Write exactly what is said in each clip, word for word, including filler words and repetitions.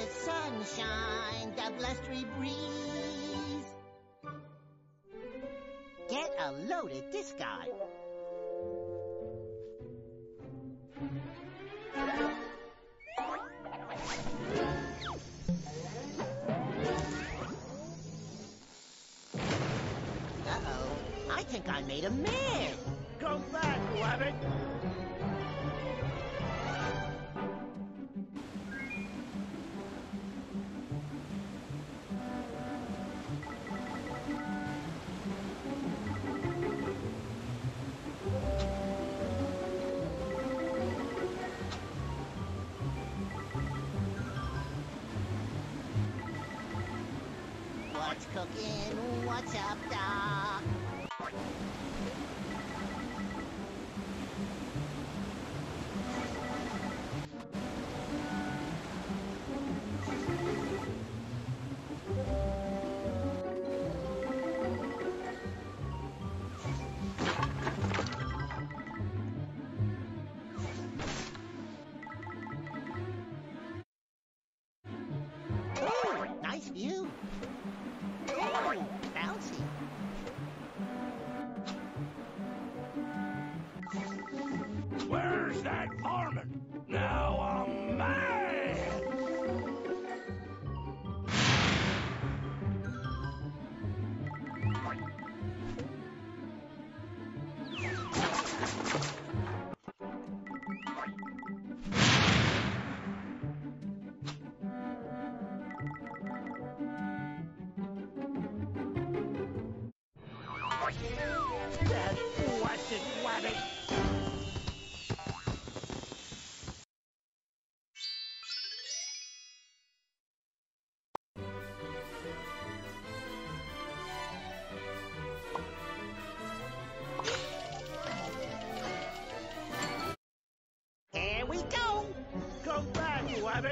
Sunshine, the blustery breeze. Get a load of this guy. Uh-oh, I think I made a man. Come back, Wabbit! What's cooking? What's up, Doc? Ooh, nice view. Ooh, bouncy. Where's that varmint? Now I'm mad! That blessed Wabbit! Here we go. Come back, Wabbit!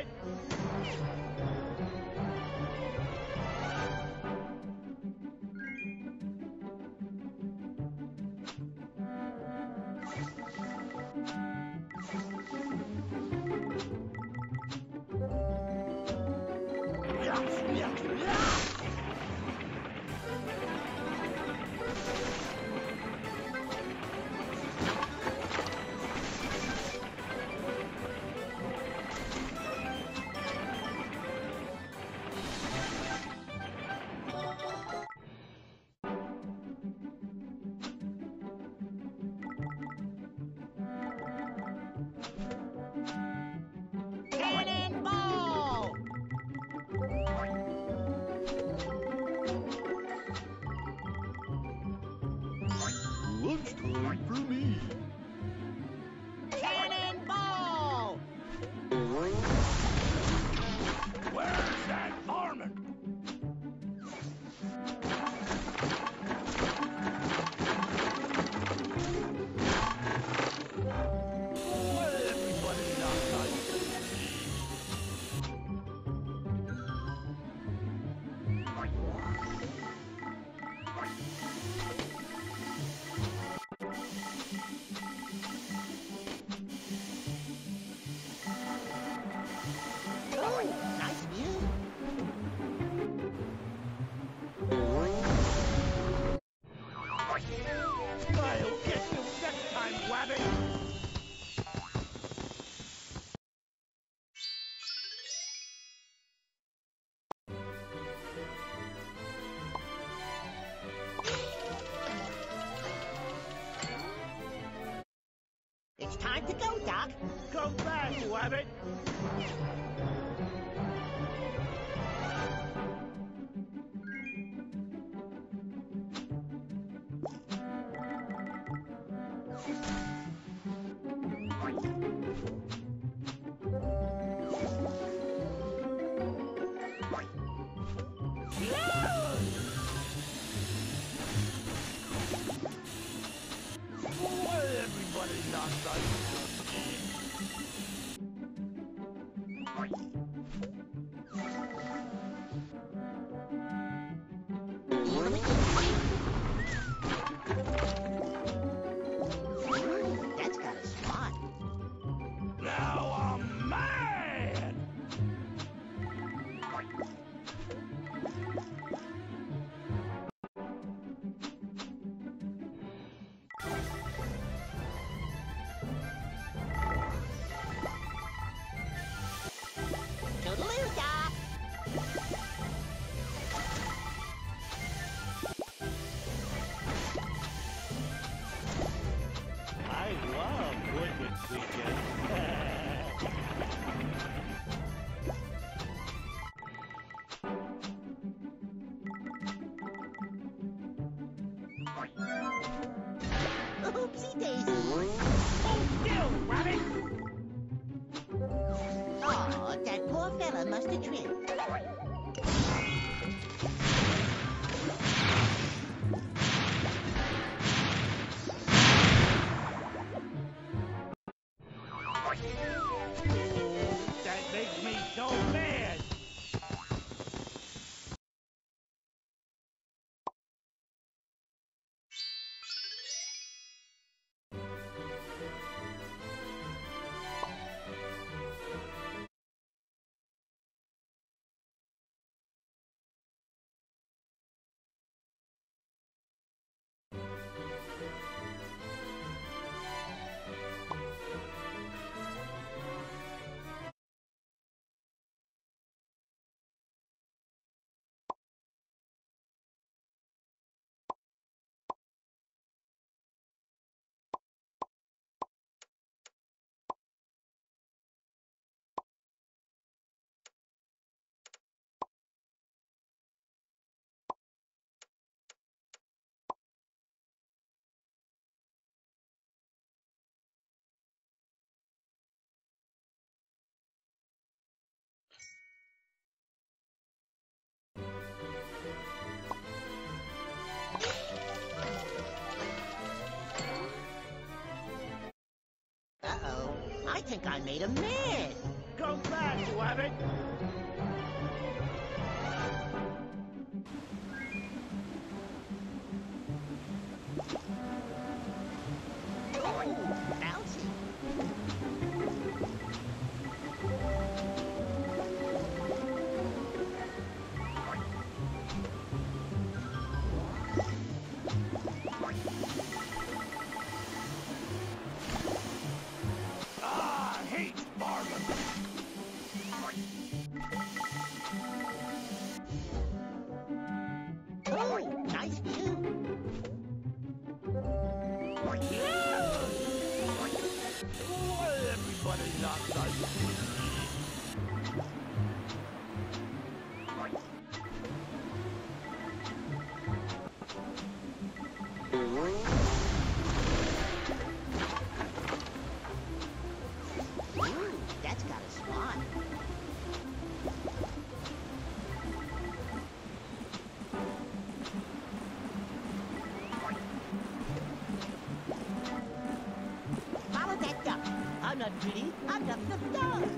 Cannonball! Lunchtime for me. Cannonball! Where's that varmint? Well, everybody's outside. Ooh, nice view. I'll get you next time, Wabbit! It's time to go, Doc. Come back, Wabbit! Well, everybody's outside. That's got a spot. Now I'm mad! Toodaloo-da! I love Woodman's Weekend. Oopsie daisy! Hold still, rabbit! Aw, that poor fella must have tripped. That makes me so mad! Uh-oh, I think I made him mad. Go back, rabbit! Ooh, bouncy. Ah, I hate Marlin! Ooh, nice view. Why everybody not like Ooh, that's got a spot. Follow that duck. I'm not greedy. I'm just the dog.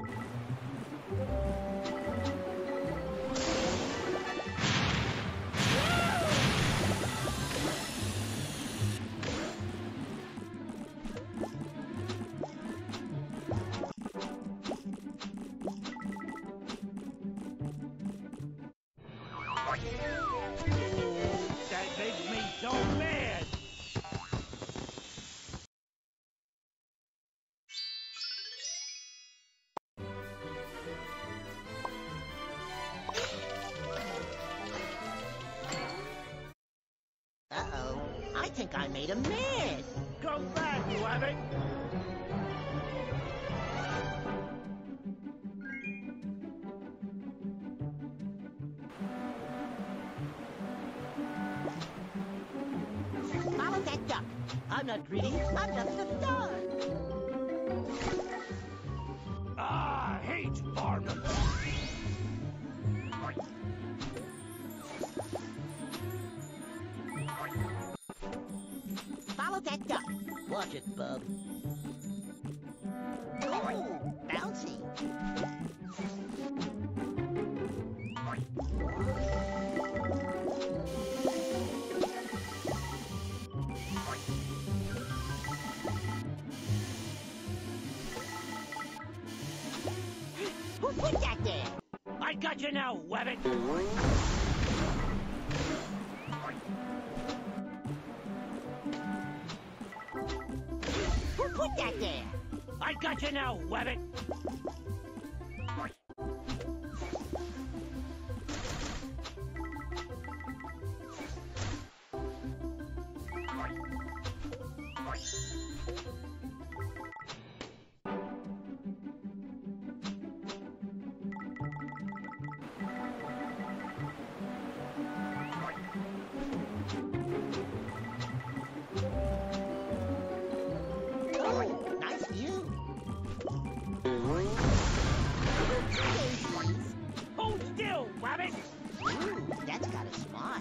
That makes me so mad! Uh-oh, I think I made him mad. Go back, rabbit! Follow that duck. I'm not greedy. I'm just a dog. Ah, I hate Marlin! Follow that duck. Watch it, bub. Ooh, bouncy. Who put that there? I got you now, Wabbit! Who put that there? I got you now, Wabbit! Oh, nice view. Hold still, Wabbit! Ooh, that's got a smart.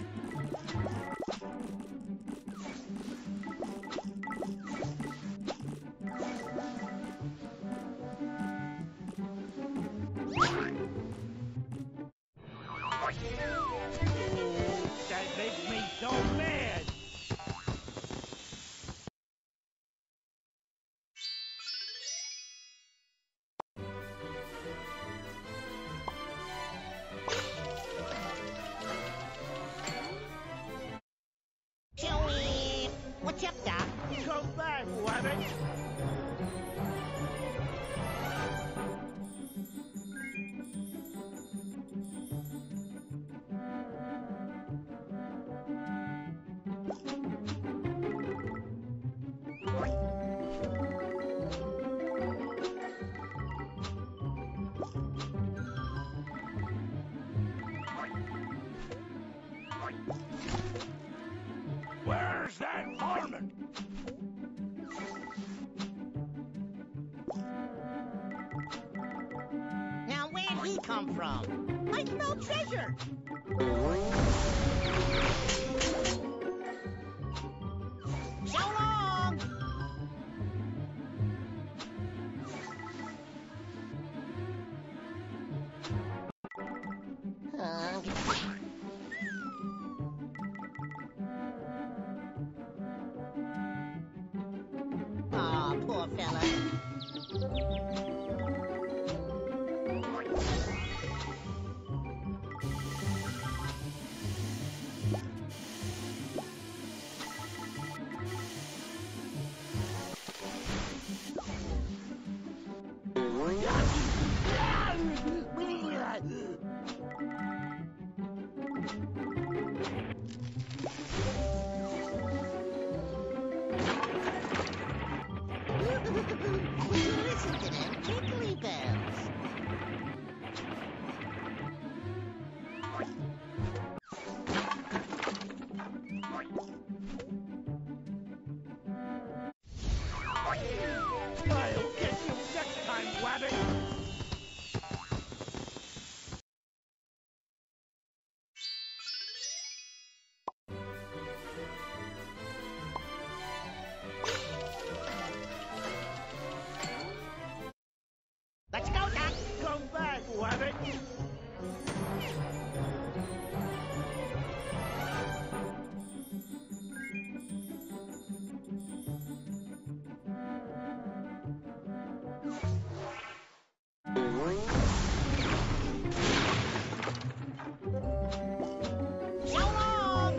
That makes me so mad! Joey, what's up, Doc? Come back, Wabbit! Where's that varmint? Now, where'd he come from? Like no treasure. So long! Uh, Aw, poor fella. Listen to them tinkly bells. I'll get you next time, Wabbit! Let's go, Doc. Come back, Wabbit! So long!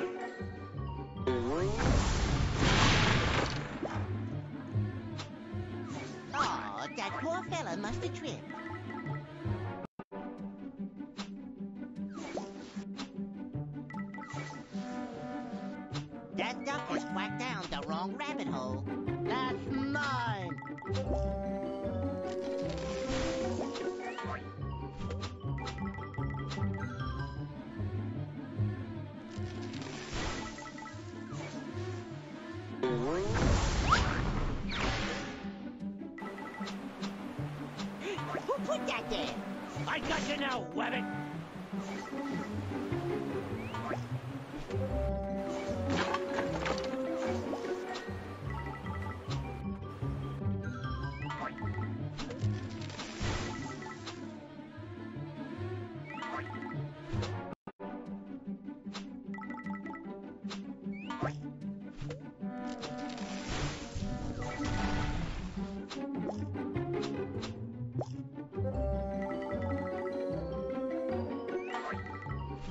Oh, that poor fella must have tripped. That duck has quacked down the wrong rabbit hole. That's mine. Who put that there? I got you now, Wabbit!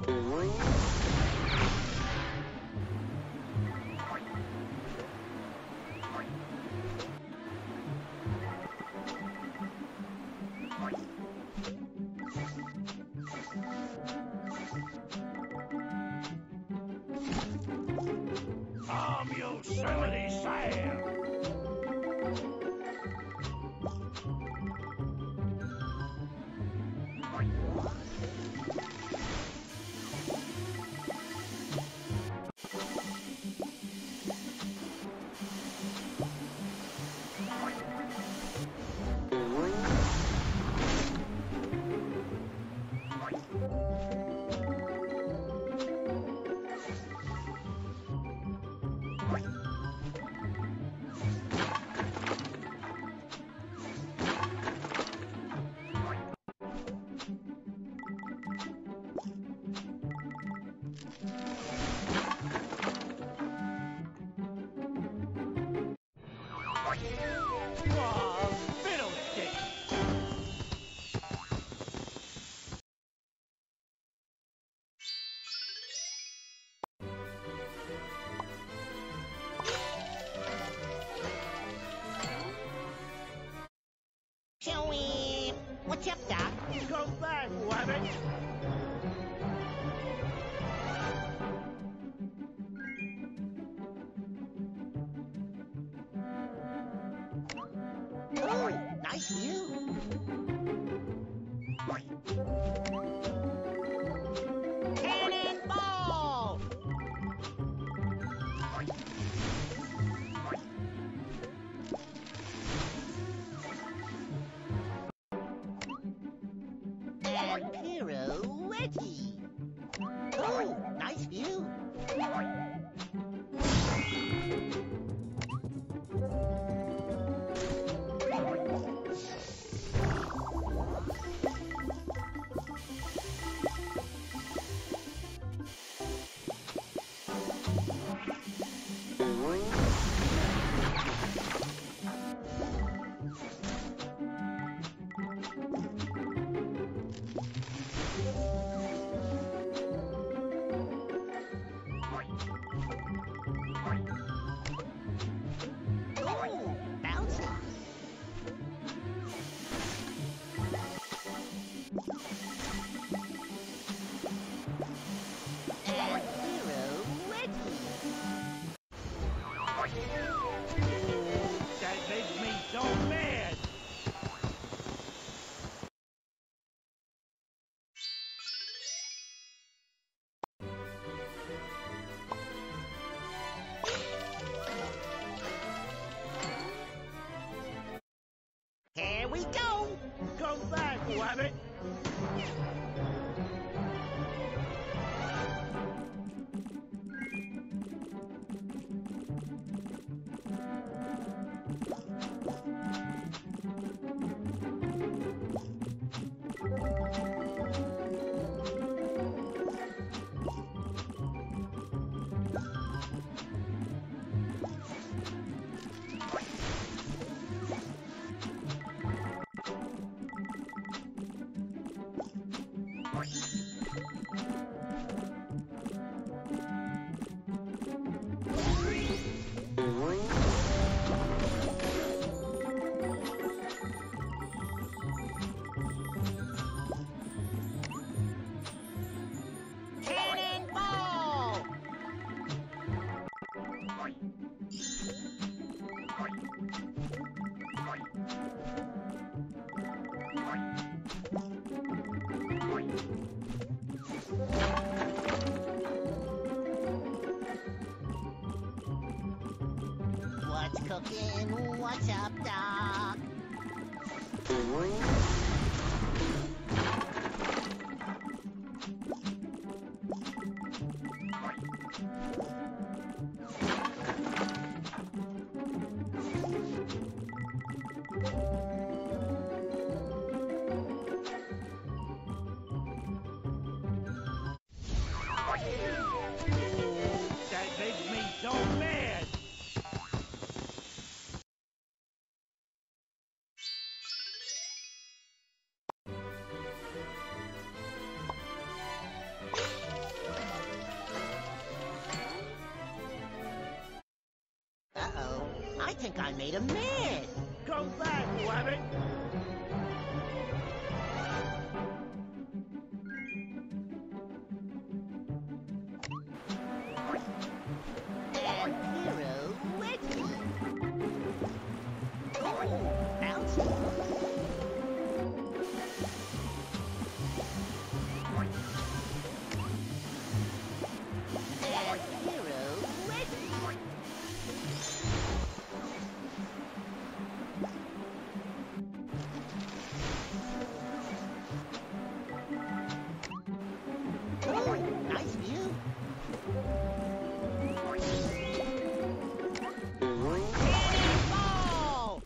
I'm Yosemite Sam. Oh, fiddlestick! Joey, what's up, Doc? Go back, Wabbit! Oh, nice view. Cannonball! And pirouette. Oh, nice view. Oh, bouncy. And pirouette. That makes me so mad! Here we go. Go back, Wabbit! Cannonball! What's cooking? What's up, Doc? That makes me so mad! think I made him mad. Come back, Rabbit. And Hero Reggie. Oh, bouncy. And Hero Reggie. Oh, nice view. Cannonball!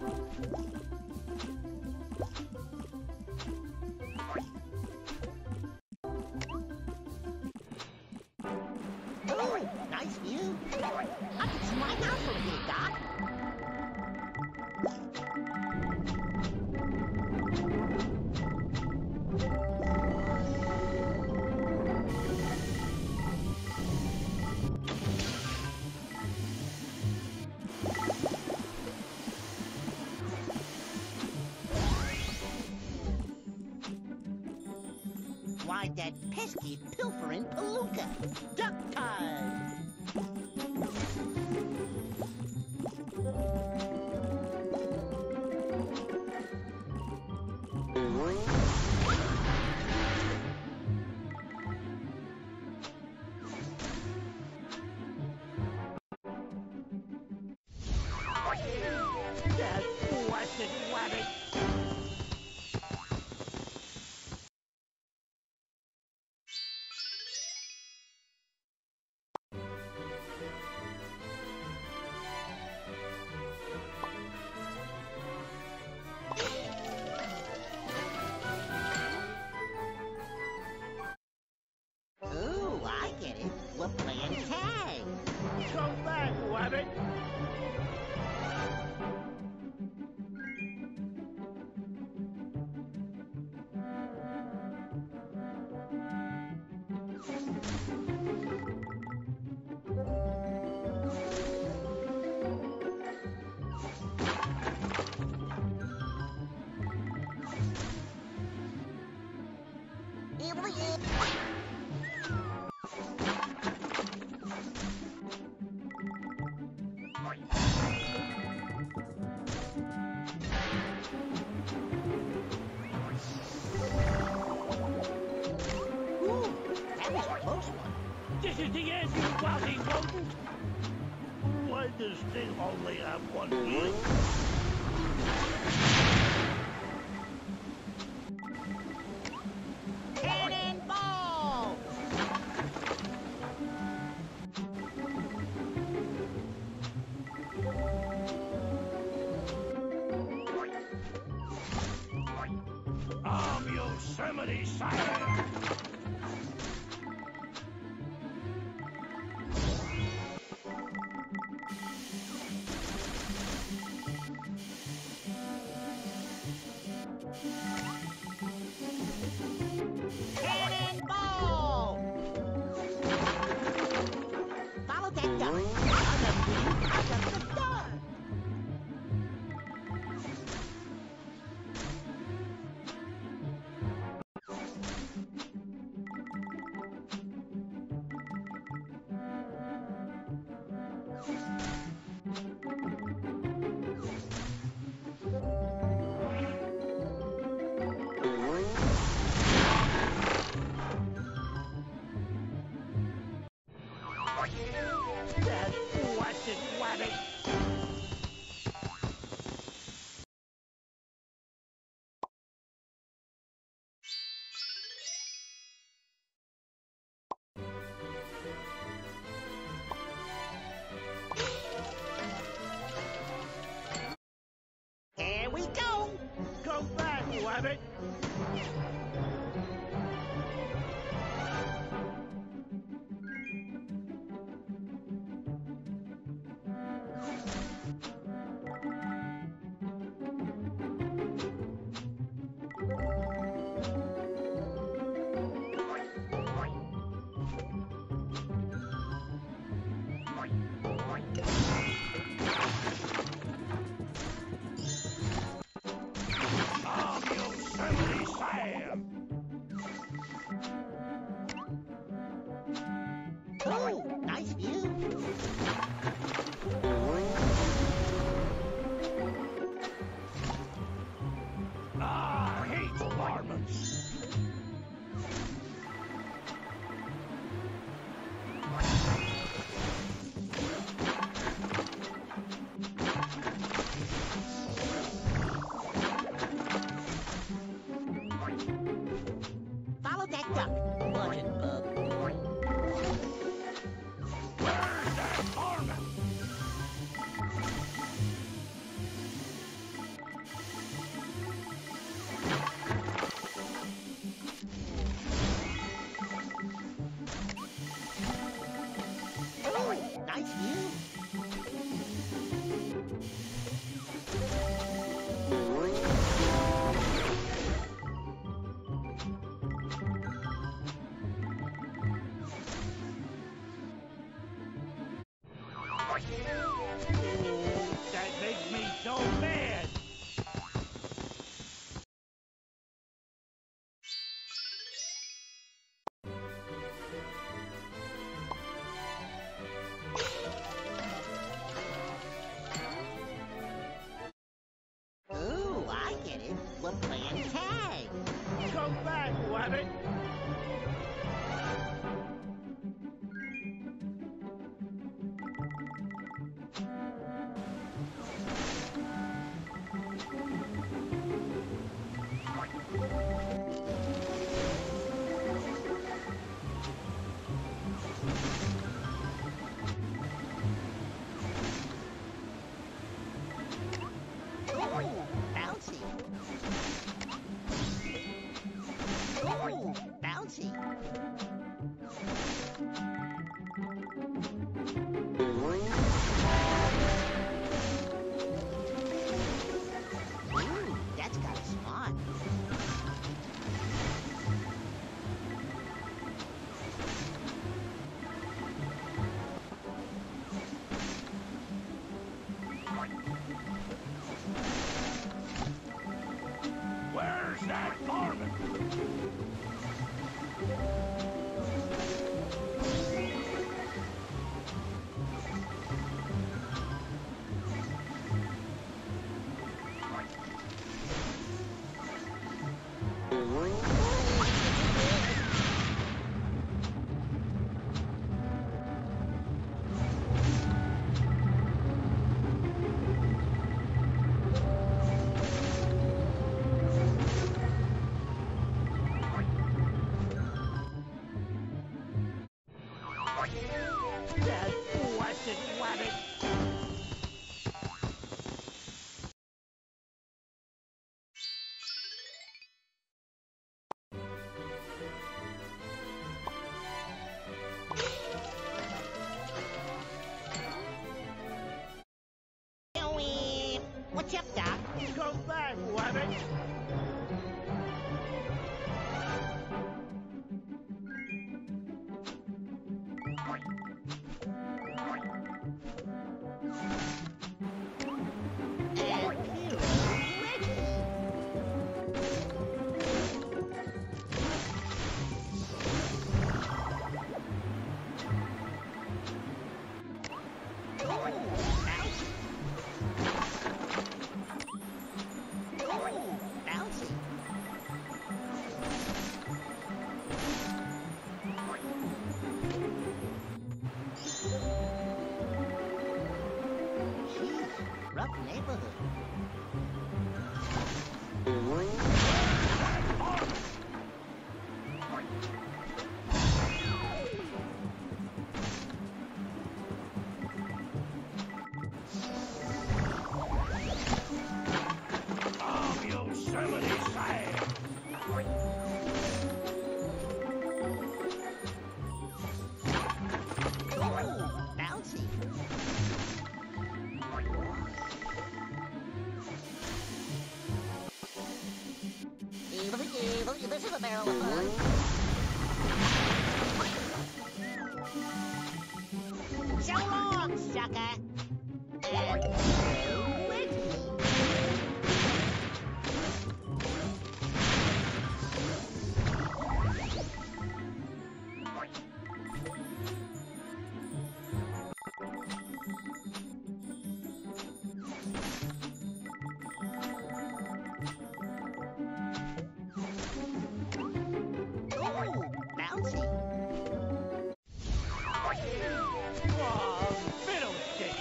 Oh, nice view. I can see my house from here, Doc. Why, that pesky pilfering palooka. Duck time! That blessed Rabbit. Ooh, I get it. We're playing tag. Come back, Rabbit. Here we go. Ooh, that was a close one. This is the end, you bloody rodent. Why does thing only have one wheel? Cannonball! I'm Yosemite Sam. Cannonball! Follow that duck. I'll jump you. I'll jump the duck. That blessed Rabbit. Here we go. Come back, Rabbit. That makes me so mad. Ooh, I get it. We're playing tag. Come back, Wabbit. Bouncy. Ooh, bouncy. Ooh, that's got a spot. Where's that varmint? That blessed Wabbit. Joey, what's up, Doc? Come back, Wabbit. And Hero Reggie. Ooh, bouncy. Ooh, bouncy. Jeez, rough neighborhood. Oh, Yosemite Sam. Ooh, bouncy. Evil, evil, this is a barrel of fun. So long, sucker. And Hero Reggie. Ooh, bouncy. Oh, fiddlestick.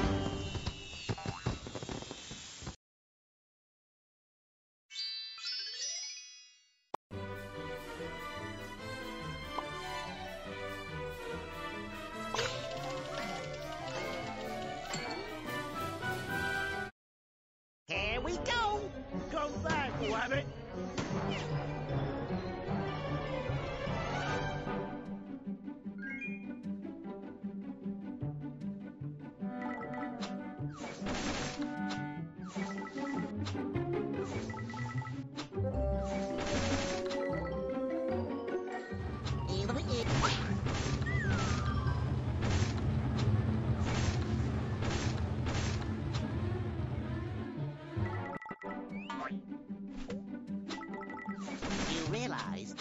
Here we go. Come back, Wabbit. Evil, evil.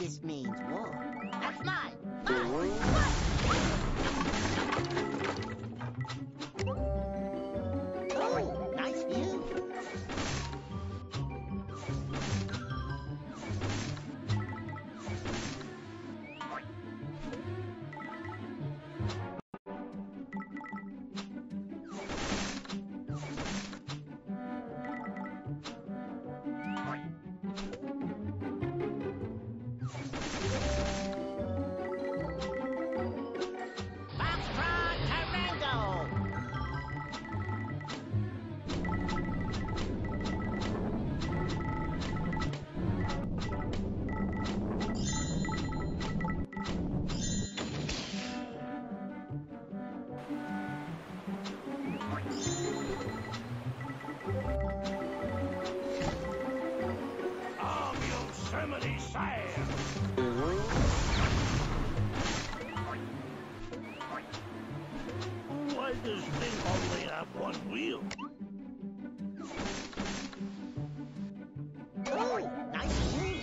this means war. That's mine. Mine. Mine. Oh, nice view. Foxtrot Tarango! I'm Yosemite Sam. Why does this thing only have one wheel? Oh, nice view.